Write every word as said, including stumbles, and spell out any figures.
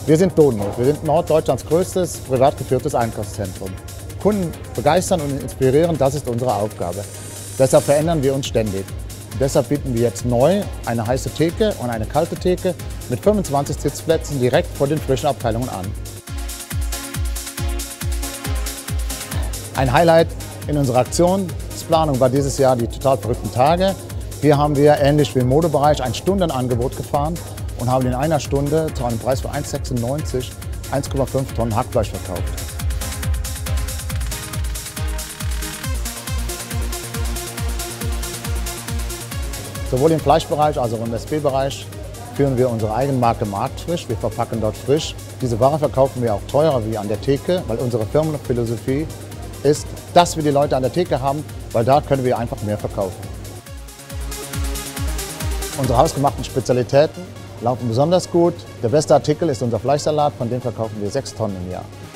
Wir sind Dodenhof. Wir sind Norddeutschlands größtes privat geführtes Einkaufszentrum. Kunden begeistern und inspirieren, das ist unsere Aufgabe. Deshalb verändern wir uns ständig. Und deshalb bieten wir jetzt neu eine heiße Theke und eine kalte Theke mit fünfundzwanzig Sitzplätzen direkt vor den frischen Abteilungen an. Ein Highlight in unserer Aktionsplanung war dieses Jahr die total verrückten Tage. Hier haben wir, ähnlich wie im Modebereich, ein Stundenangebot gefahren und haben in einer Stunde zu einem Preis von eins Komma sechsundneunzig eins Komma fünf Tonnen Hackfleisch verkauft. Sowohl im Fleischbereich als auch im S B-Bereich führen wir unsere Eigenmarke Marktfrisch. Wir verpacken dort frisch. Diese Ware verkaufen wir auch teurer wie an der Theke, weil unsere Firmenphilosophie ist, dass wir die Leute an der Theke haben, weil da können wir einfach mehr verkaufen. Unsere hausgemachten Spezialitäten laufen besonders gut. Der beste Artikel ist unser Fleischsalat, von dem verkaufen wir sechs Tonnen im Jahr.